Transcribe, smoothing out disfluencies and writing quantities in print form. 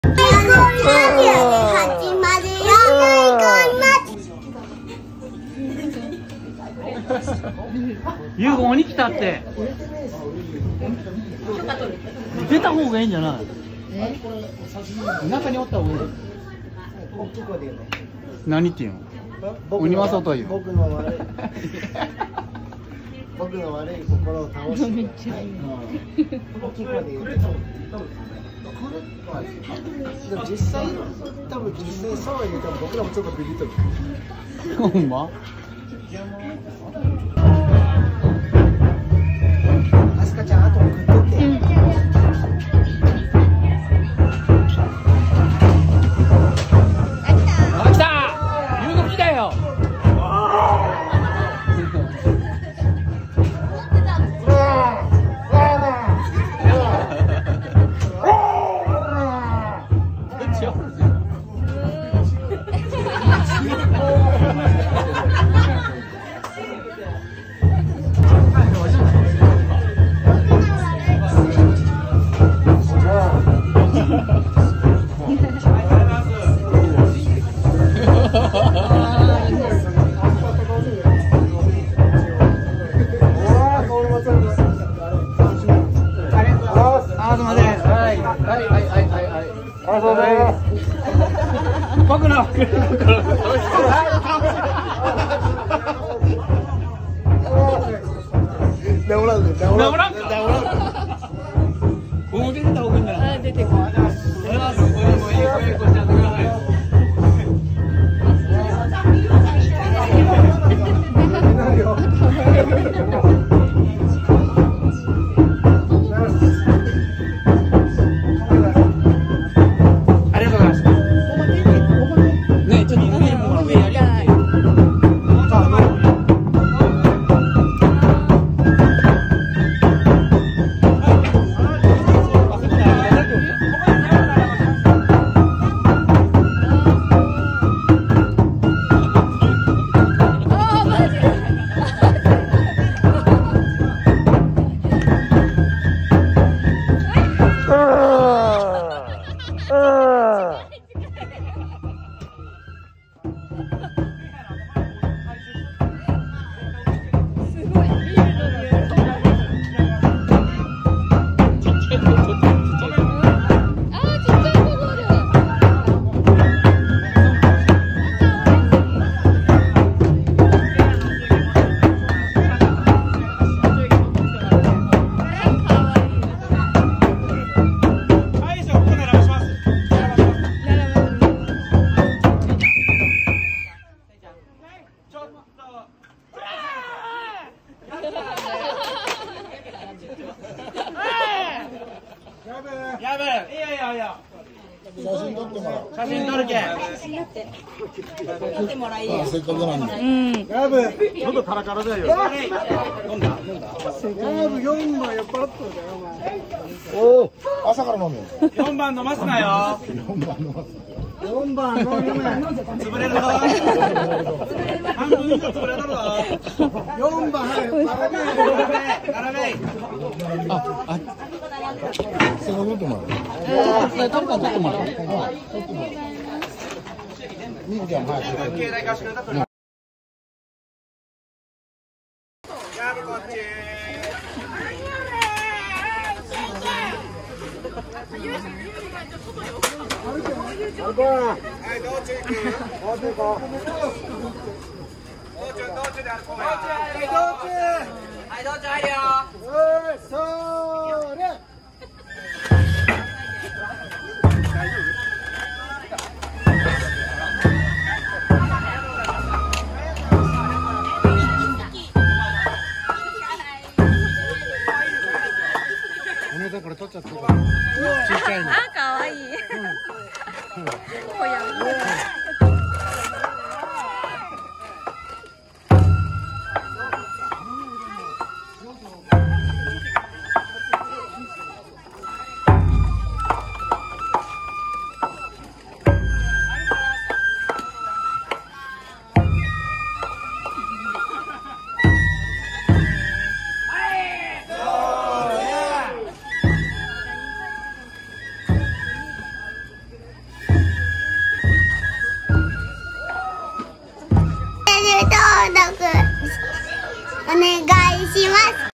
ユウゴ鬼来たって。出た方がいいんじゃない？中におった方がいい。何っていうの？鬼は外言う。僕の悪い心を倒して。めっちゃいい。大きい声で言う。実際そうは言うても僕らもちょっとビビっとる。ほんま？アスカちゃん、あと食っとけ。あ、来た！ユウゴ来たよ。僕の表出た方がいいんだ。出てこい。やべえ、いやいやいや。写真撮ってもらう。写真撮るけ。撮ってもらい。せっかくなんで。やべえ。喉カラカラだよ。飲んだ。やべえ、4番酔っ払ってるじゃん、お前。おお、朝から飲む。4番飲ますなよ。4番飲ます。4番飲む。潰れるぞ。半分以上潰れるぞ。4番早く。並べ。あ。せっかく撮ってもらう。誰か撮ってもらう。みんちゃん早く。携帯貸してくれた。やるこっち。はい、どっち行く？どっち行こう。どっちで歩こうや。はい、どっち入るよ。そう。